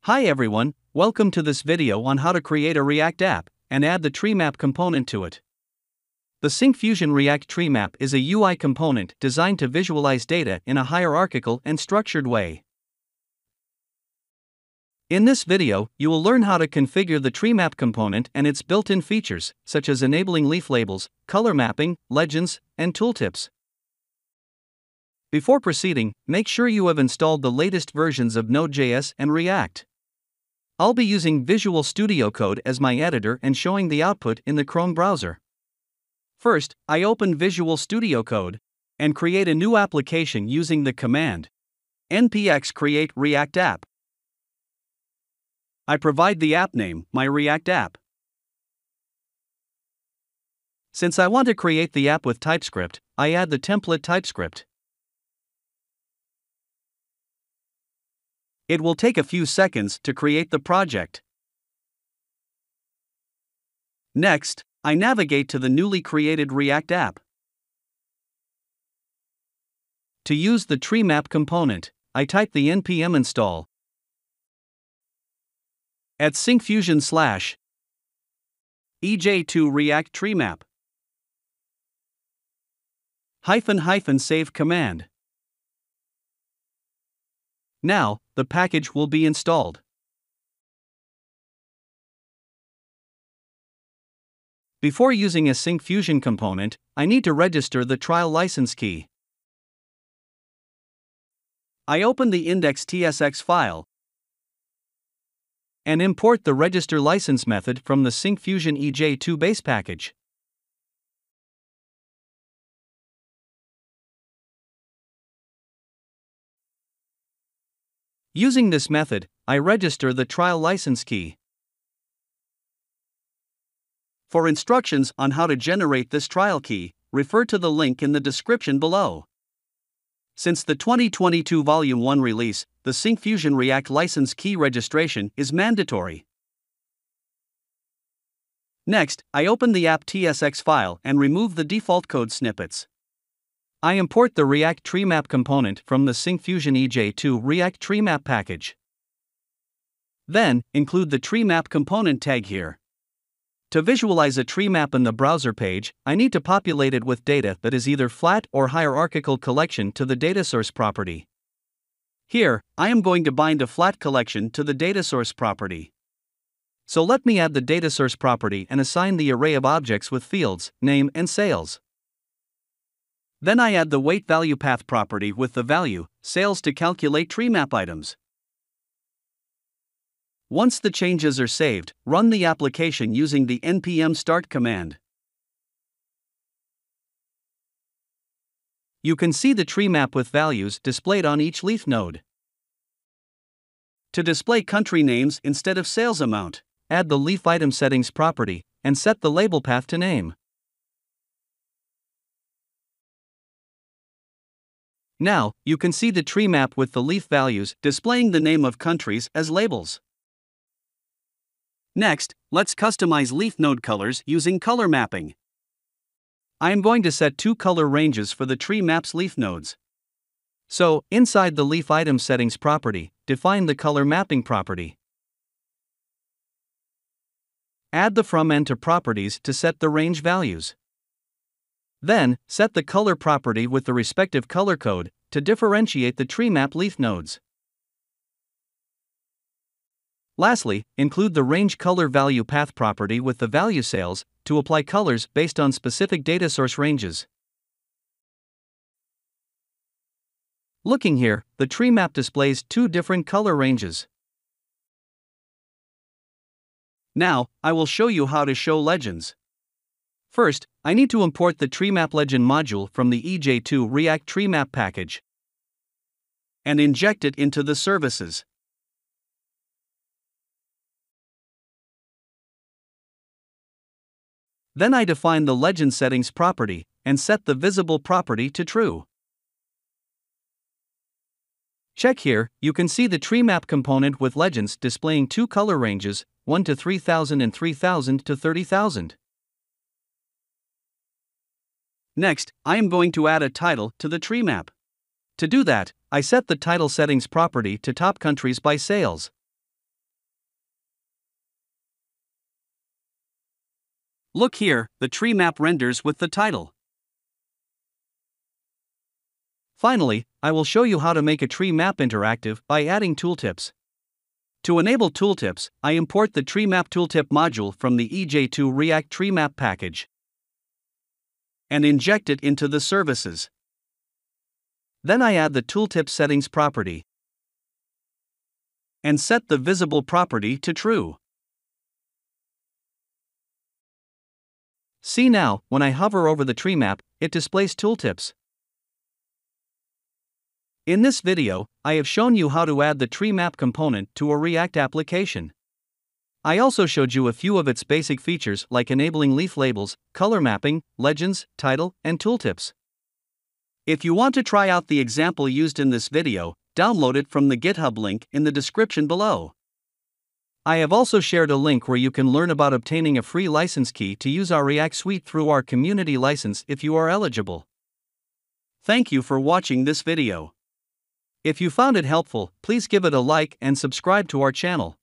Hi everyone, welcome to this video on how to create a React app and add the TreeMap component to it. The Syncfusion React TreeMap is a UI component designed to visualize data in a hierarchical and structured way. In this video, you will learn how to configure the TreeMap component and its built-in features, such as enabling leaf labels, color mapping, legends, and tooltips. Before proceeding, make sure you have installed the latest versions of Node.js and React. I'll be using Visual Studio Code as my editor and showing the output in the Chrome browser. First, I open Visual Studio Code and create a new application using the command npx create React app. I provide the app name, my React app. Since I want to create the app with TypeScript, I add the template TypeScript. It will take a few seconds to create the project. Next, I navigate to the newly created React app. To use the TreeMap component, I type the npm install at Syncfusion /ej2 React TreeMap -- save command. Now, the package will be installed. Before using a Syncfusion component, I need to register the trial license key. I open the index.tsx file and import the register license method from the Syncfusion ej2 base package. Using this method, I register the trial license key. For instructions on how to generate this trial key, refer to the link in the description below. Since the 2022 Volume 1 release, the Syncfusion React license key registration is mandatory. Next, I open the app.tsx file and remove the default code snippets. I import the React TreeMap component from the Syncfusion ej2 React TreeMap package. Then, include the TreeMap component tag here. To visualize a TreeMap in the browser page, I need to populate it with data that is either flat or hierarchical collection to the dataSource property. Here, I am going to bind a flat collection to the dataSource property. So let me add the dataSource property and assign the array of objects with fields, name and sales. Then I add the weight value path property with the value, sales to calculate TreeMap items. Once the changes are saved, run the application using the npm start command. You can see the TreeMap with values displayed on each leaf node. To display country names instead of sales amount, add the leaf item settings property and set the label path to name. Now, you can see the TreeMap with the leaf values displaying the name of countries as labels. Next, let's customize leaf node colors using color mapping. I am going to set two color ranges for the TreeMap's leaf nodes. So, inside the leaf item settings property, define the color mapping property. Add the from and to properties to set the range values. Then, set the color property with the respective color code to differentiate the TreeMap leaf nodes. Lastly, include the range color value path property with the value sales to apply colors based on specific data source ranges. Looking here, the TreeMap displays two different color ranges. Now, I will show you how to show legends. First, I need to import the TreeMap legend module from the ej2 React TreeMap package and inject it into the services. Then I define the legend settings property and set the visible property to true. Check here, you can see the TreeMap component with legends displaying two color ranges, 1 to 3000 and 3000 to 30,000. Next, I am going to add a title to the TreeMap. To do that, I set the title settings property to top countries by sales. Look here, the tree map renders with the title. Finally, I will show you how to make a tree map interactive by adding tooltips. To enable tooltips, I import the TreeMap tooltip module from the EJ2 React TreeMap package and inject it into the services. Then I add the tooltip settings property and set the visible property to true. See now, when I hover over the tree map, it displays tooltips. In this video, I have shown you how to add the tree map component to a React application. I also showed you a few of its basic features like enabling leaf labels, color mapping, legends, title, and tooltips. If you want to try out the example used in this video, download it from the GitHub link in the description below. I have also shared a link where you can learn about obtaining a free license key to use our React suite through our community license if you are eligible. Thank you for watching this video. If you found it helpful, please give it a like and subscribe to our channel.